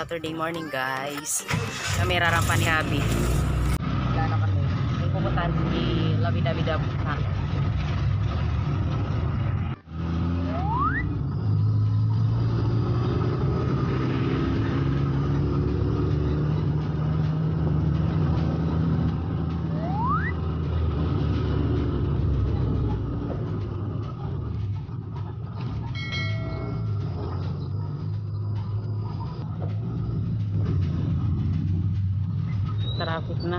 Saturday morning, guys. Kami rarampan ni Habi. Wala na kami. May pupuntahan si Labi-Dabi-Dab. Traffic na.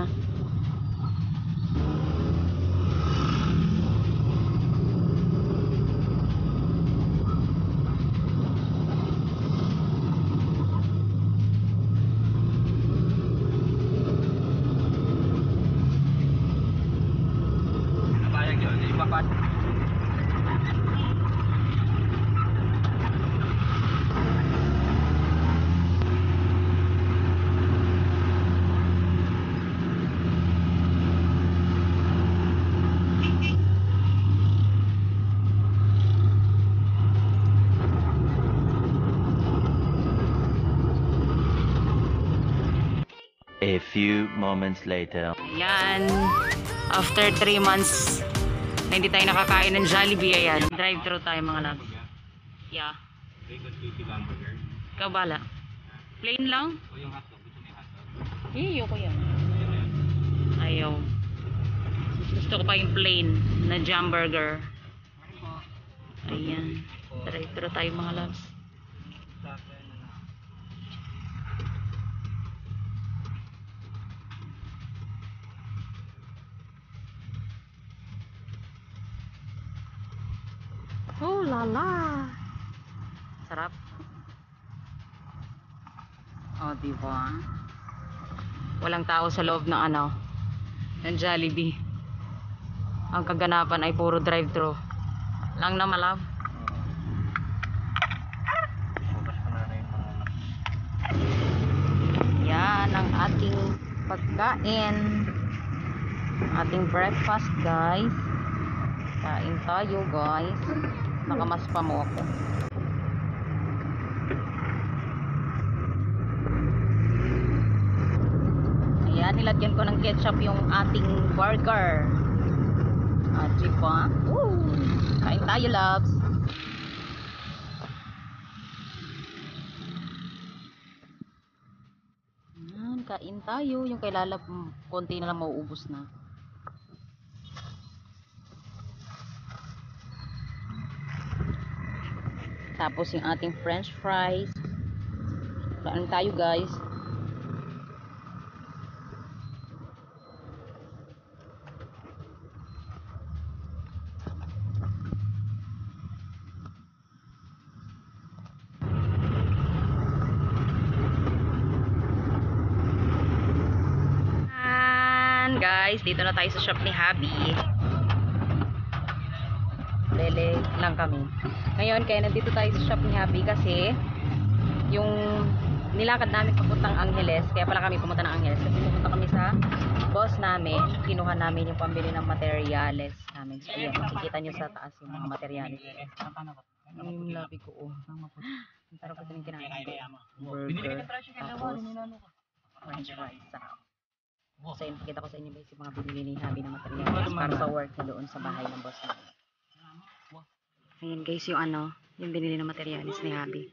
A few moments later. Ayan. After 3 months na hindi tayo nakakain ng Jollibee, ayan. Drive-thru tayo mga labi. Yeah. Ikaw bala. Plain lang? O yung hotdog. Gusto mo yung hotdog? Ayoko yan. Ayaw. Gusto ko pa yung plain na jam burger. Ayan. Drive-thru tayo mga labs. Oh lala. Sarap. Oh, diba? Walang tao sa loob ng ano, ng Jollibee. Ang kaganapan ay puro drive-thru. Lang na malab. Yan ang ating pagkain. Ating breakfast, guys. Kain tayo, guys. Nakamas pa mo ako. Ayan, nilagyan ko ng ketchup yung ating burger. At diba? Woo! Kain tayo, loves. Ayan, kain tayo. Yung kay Lala, konti na lang mauubos na. Tapos yung ating french fries. Kain tayo, guys. And guys, dito na tayo sa shop ni Habi. Lele lang kami. Ngayon, kaya nandito tayo sa shop ni Habi kasi yung nilakad namin papuntang Angeles, kaya pala kami pumunta ng Angeles kasi pumunta kami sa boss namin, kinuha namin yung pambili ng materyales namin. So ayun, makikita nyo sa taas yung mga materyales. Yung labi ko, oh. Ang tarap kasi yung kinain ko. Burger, tapos french fries, sarap. So yun, pakita ko sa inyo guys yung mga binili ni Habi ng materyales para sa work niya doon sa bahay ng boss namin. Ayan guys, yung ano, yung binili na materialis ni Habi.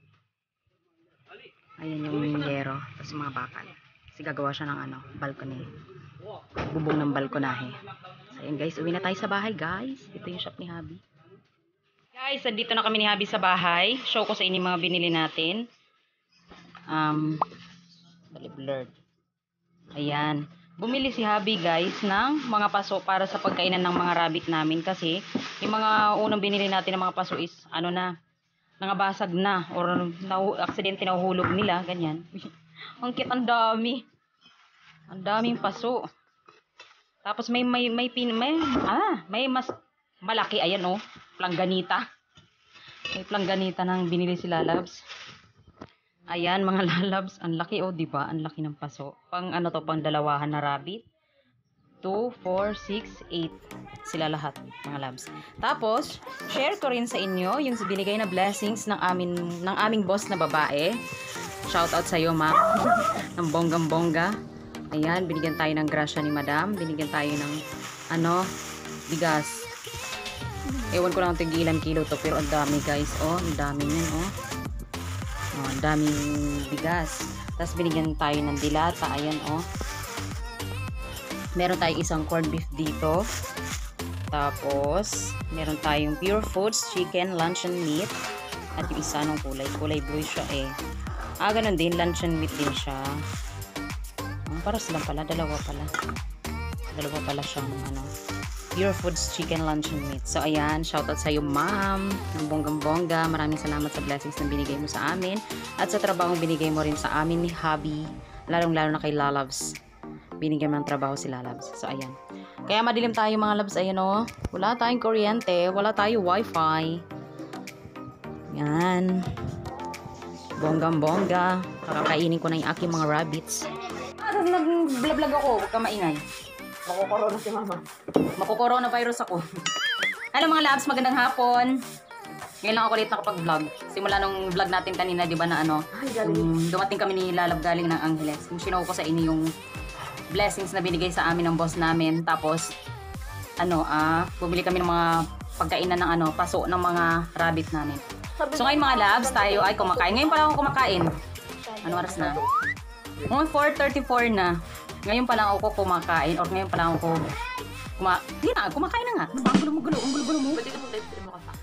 Ayan yung yero, tapos mga bakal. Kasi gagawa siya ng ano, balcony. Bubong ng balkonahe. So ayan guys, uwi na tayo sa bahay guys. Ito yung shop ni Habi. Guys, andito na kami ni Habi sa bahay. Show ko sa inyo mga binili natin. Blurred. Ayan. Bumili si Habi guys ng mga paso para sa pagkainan ng mga rabbit namin kasi yung mga unang binili natin ng mga paso is ano na, nangabasag na or aksidente na uhulog nila, ganyan. Ang cute, ang dami. Ang daming paso. Tapos may mas malaki, ayan oh, plangganita. May plangganita nang binili sila, loves. Ayan mga lalabs, ang laki oh, 'di ba? Ang laki ng paso. Pang ano to, pang dalawahan na rabbit. 2, 4, 6, 8. Sila lahat, mga labs. Tapos, share ko rin sa inyo yung binigay na blessings ng aming boss na babae. Shout out sa'yo, ma. Ng bonggang-bongga. Ayan, binigyan tayo ng grasya ni madam. Binigyan tayo ng, bigas. Ewan ko lang tig ilang kilo to, pero ang dami guys. Oh, ang dami yan, oh. Oh, ang daming bigas. Tapos binigyan tayo ng dilata. Ayan, oh. Meron tayong isang corned beef dito. Tapos, meron tayong pure foods, chicken, luncheon meat. At yung isa ng kulay. Kulay blue siya eh. Ganun din. Luncheon meat din siya. Para silang pala. Dalawa pala. Dalawa pala siyang pure foods, chicken, luncheon meat. So, ayan. Shoutout sa'yo, ma'am. Ng bonggang-bongga. Maraming salamat sa blessings na binigay mo sa amin. At sa trabahong binigay mo rin sa amin ni Hubby. Lalong-lalo na kay Lalabs. Binigyan mo ng trabaho si Lalabs. So, ayan. Kaya madilim tayo mga labs. Ayan, oh. Wala tayong kuryente. Wala tayong wifi. Yan. Bonggang-bongga. Kakakainin ko na yung aking mga rabbits. Nag-vlog ako. Huwag ka maingay. Makukorona si mama. Makukorona-virus ako. Hello mga labs, magandang hapon. Ngayon lang ako ulit nakapag-vlog. Simula nung vlog natin kanina, di ba na dumating kami ni Lalab galing ng Angeles. Yung sinow ko sa inyo yung blessings na binigay sa amin ng boss namin. Tapos, bumili kami ng mga pagkainan ng paso ng mga rabbit namin. So ngayon mga labs, tayo ay kumakain. Ngayon pala ako kumakain. Ano oras na? 4:34 na. Ngayon pa lang ako kumakain or ngayon pa lang ako kumakain na nga. Ang gulo-gulo mo. Pwede ka mag-live mo ka.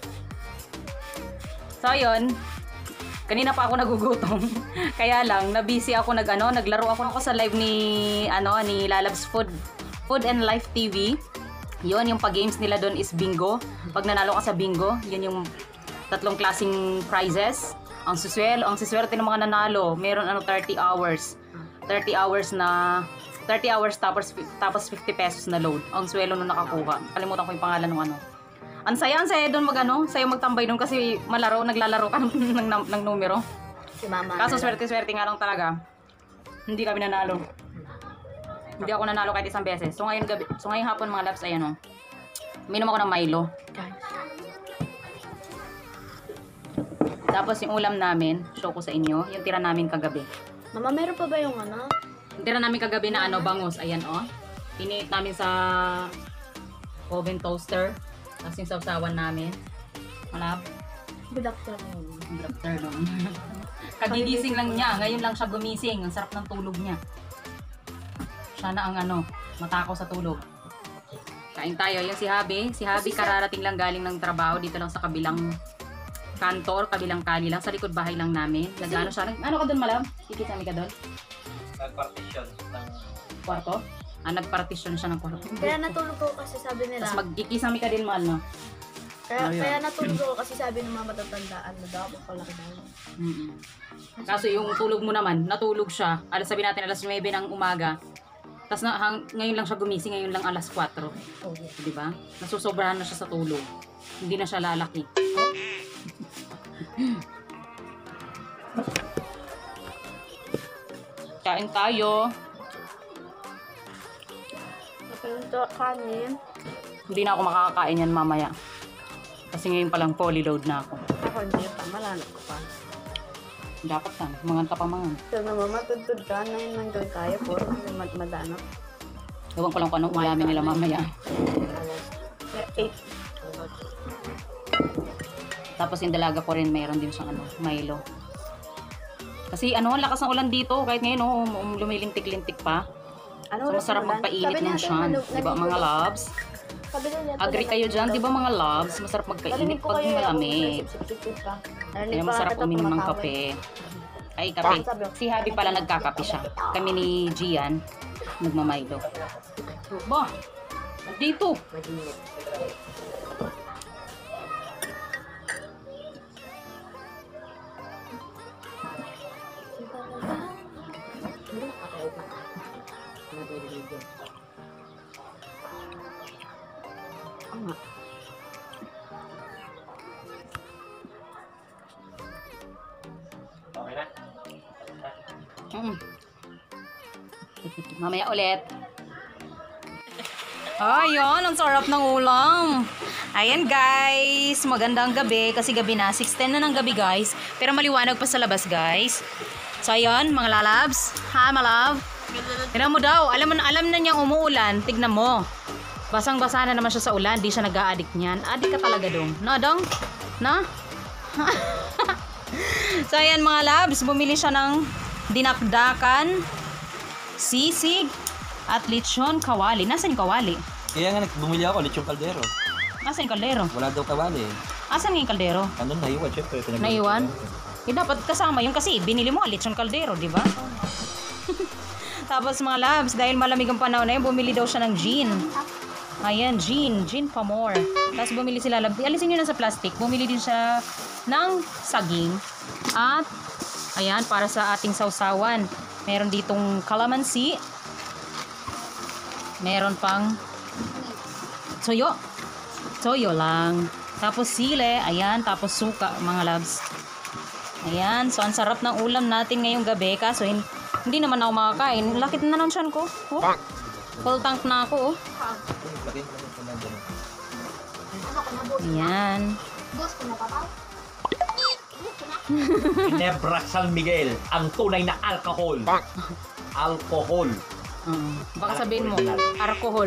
So ayun, kanina pa ako nagugutom. Kaya lang na-busy ako naglaro ako sa live ni Lalabs Food and Life TV. 'Yon yung pag-games nila doon is bingo. Pag nanalo ka sa bingo, 'yun yung tatlong klaseng prizes. Ang siswerte ng mga nanalo, meron 30 hours. 30 hours tapos 50 pesos na load. Ang swelo nung nakakuha. Kalimutan ko yung pangalan ng Ang saya doon sayo magtambay doon kasi naglalaro ka ng numero. Si mama. Kaso swerte nga lang talaga. Hindi kami nanalo. Hindi ako nanalo kahit isang beses. So ngayon hapon mga labs, ayan minom ako ng Milo. Tapos yung ulam namin, show ko sa inyo, yung tira namin kagabi. Mama, meron pa ba yung Yung tira namin kagabi na bangus, ayan Piniit namin sa oven toaster. Tapos yung sawsawan namin. Malap. Good afternoon. Good afternoon. Kagigising lang niya. Ngayon lang siya gumising. Ang sarap ng tulog niya. Siya na ang matakaw sa tulog. Kain tayo. Yung si Habi. Si Habi kararating lang galing ng trabaho. Dito lang sa kabilang kantor, kabilang kali lang. Sa likod bahay lang namin. Nag-ano siya. Ano ka doon, Malab? Kikisami ka doon? Nag-partition ng Kwarto? Nag-partition siya ng kwarto. Kaya natulog ko kasi sabi nila. Tapos magkikisami ka din, Mal, no? Kaya natulog ko kasi sabi ng mga matatandaan na daw ako lang daw. Kaso yung tulog mo naman, natulog siya. Sabi natin alas 9 ng umaga. Tapos ngayon lang siya gumising, ngayon lang alas 4. Oh, Di ba? Nasusobrahan na siya sa tulog. Hindi na siya lalaki. Kain tayo. Ito kanin. Hindi na ako makakakain yan mamaya. Kasi ngayon palang fully load na ako. Ako hindi pa, malalo ko pa. Dapat ka, manganta pa mangan. So na mama, tutod ka na yun hanggang kaya po. Madano. Ewan ko lang kung anong ulamin nila mamaya. 8. Tapos yung dalaga ko rin, mayroon din siyang Milo. Kasi ang lakas ng ulan dito. Kahit ngayon, lumilintik-lintik pa. So masarap magpainit ng siyan. Diba mga loves? Agree kayo dyan, diba mga loves? Masarap magpainit pag malamig. Kaya masarap uminom ng kape. Ay, kape. Si Habi pala nagkakape siya. Kami ni Gian, nagmamaylo. Ba, dito. Okay na? Mamaya ulit. Ayun, ang sarap ng ulam. Ayan guys, magandang gabi kasi gabi na, 6:10 na ng gabi guys. Pero maliwanag pa sa labas guys. So ayun, mga lalabs. Ha, malab? Tignan mo daw, alam na niyang umuulan, tignan mo. Basang-basa na naman siya sa ulan, di siya nag-a-addict niyan. Addict ka talaga dong. No, dong? No? So ayan mga labs, bumili siya ng dinakdakan, sisig, at lechon kawali. Nasaan yung kawali? Kaya nga bumili ako, lechong kaldero. Nasaan yung kaldero? Wala daw kawali. Asan yung kaldero? Ano, naiwan, syempre. Naiwan? Eh, dapat kasama yun kasi binili mo lechon kaldero, di ba? Tapos mga labs, dahil malamig ang panahon na yun, bumili daw siya ng gin. Ayan, gin pa more. Tapos bumili sila, alisin nyo na sa plastic, bumili din siya ng saging. At, ayan, para sa ating sausawan. Meron ditong calamansi. Meron pang soyo. Soyo lang. Tapos sile, ayan, tapos suka, mga labs. Ayan, so ang sarap ng ulam natin ngayong gabi. Kaso hindi naman ako makakain. Lakit na ng tiyan ko. Oh. Full tank na ako. Oh. Ayan. Ginebra San Miguel, ang tunay na alcohol. Alcohol. Baka sabihin mo, alcohol.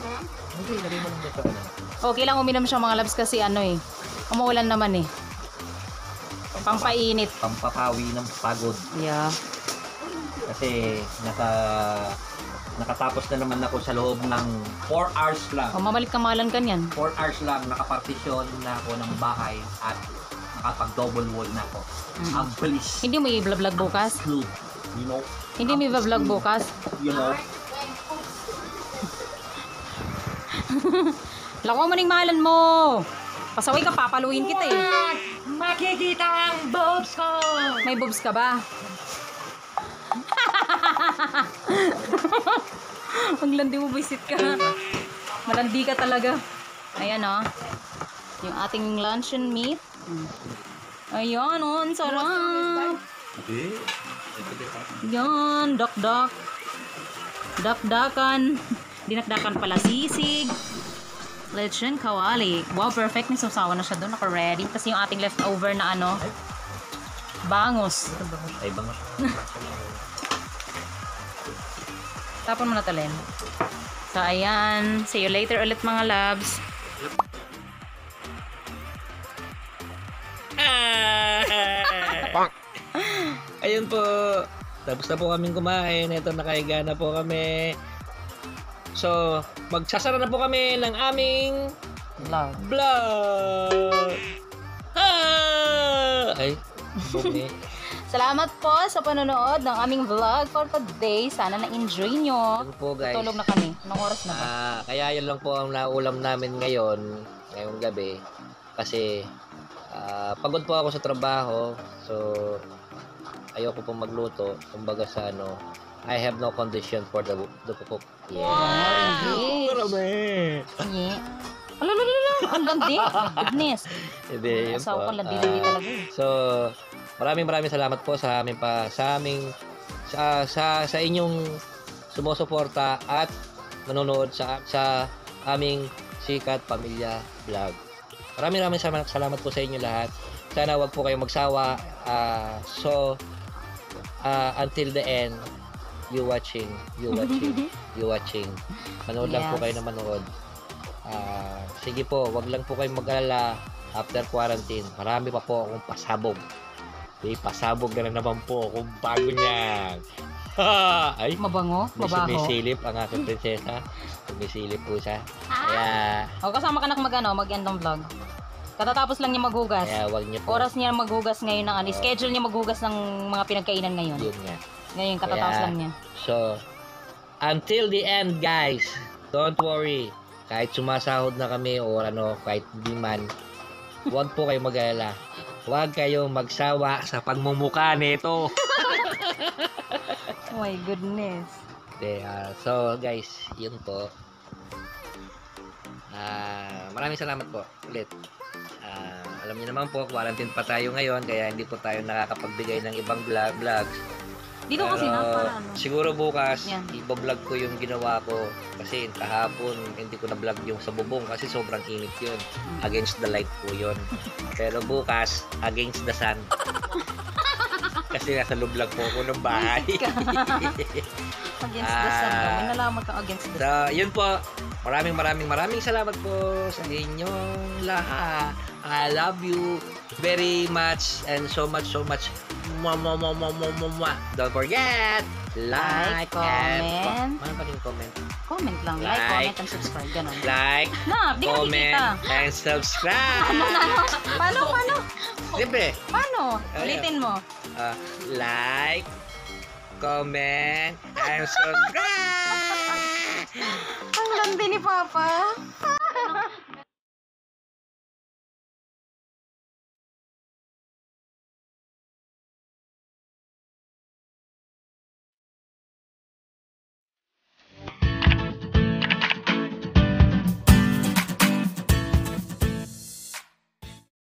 Okay lang uminom siya mga labs kasi ano eh. Umuulan naman eh. Pampainit. Pampapawi ng pagod. Yeah. Kasi nakatapos na naman ako sa loob ng 4 hours lang. O, mamalik kamalan ka niyan. 4 hours lang, nakapartisyon na ako ng bahay at nakapag-double wall na ako. Ang bilis. Hindi mo i-vlog bukas? You know? Hindi mo i-vlog bukas? You know? Lako mo ning mahalan mo. Pasaway ka, papaluin kita eh. Makikita ang boobs ko! May boobs ka ba? Ang landi mo, visit ka. Malandi ka talaga. Ayan o. Yung ating luncheon meat. Ayan o, ang sarap. Yan, dakdak. Dakdakan. Dinakdakan pala sisig. Lechon kawali. Wow, perfect. May sausawan na siya doon. Naka-ready. Kasi yung ating leftover na ano, bangus. Ay, bangus. Tapon mo na talin. So, ayan. See you later ulit mga labs. Ayun po. Tapos na po kaming kumain. Ito, nakahiga na po kami. So, magsasara na po kami ng aming vlog. Ay, bumi. Salamat po sa panonood ng aming vlog for today. Sana na-enjoy nyo. Ayun po guys. Tulog na kami. Anong oras na ba? Kaya yun lang po ang naulam namin ngayong gabi. Kasi pagod po ako sa trabaho. So, ayoko po magluto. Kumbaga sa ano, I have no condition for the cook. Yeah. English. Yeah. Alalala, ang landi. My goodness. Hindi, yun Asawa po. ko landi-landi talaga eh. So, maraming salamat po sa inyong sumusuporta at manonood sa aming Sikat Pamilya Vlog. Maraming salamat po sa inyo lahat. Sana wag po kayong magsawa. Until the end, you watching. Manood lang po Yes. kayo na manood. Sige po, wag lang po kayong mag-alala after quarantine. Marami pa po akong pasabog. May pasabog na naman po akong bago niyan. Ay, Mabango? Mabaho? may silip ang aking prinsesa. May silip po siya. Kaya, O, kasama ka na mag-end ng vlog. Katatapos lang niya maghugas. wag niyo po. Oras niya maghugas ngayon ng ano. Schedule niya maghugas ng mga pinagkainan ngayon. Yun nga. Ngayon, katatapos Kaya, lang niya. So, until the end guys, don't worry. Kahit sumasahod na kami o ano, kahit hindi man, huwag po kayong mag-alala. Huwag kayong magsawa sa pagmumukha nito. Oh my goodness. Okay, so guys, yun po. Maraming salamat po ulit. Alam niyo naman po, quarantine pa tayo ngayon, kaya hindi po tayo nakakapagbigay ng ibang vlogs. Dito kasi na, para ano. Siguro bukas, Yan. ibablog ko yung ginawa ko. Kasi kahapon, hindi ko na-vlog yung sa bubong kasi sobrang init yun. Against the light po yun. Pero bukas, against the sun. Kasi nasa loob lang po ako ng bahay. Against the sun ka. May nalaman kang against the sun. So, yun po. Maraming salamat po sa inyong lahat. I love you very much and so much. Mwah. Don't forget, like and... comment. Ano pa rin comment? Comment lang. Like, Like. comment, and subscribe. Ganon. Like, Na, di ka comment, nakikita. and subscribe. Paano? Siyempre, Paano? Ayan. Ulitin mo. like, comment, and subscribe. Ang landi ni Papa.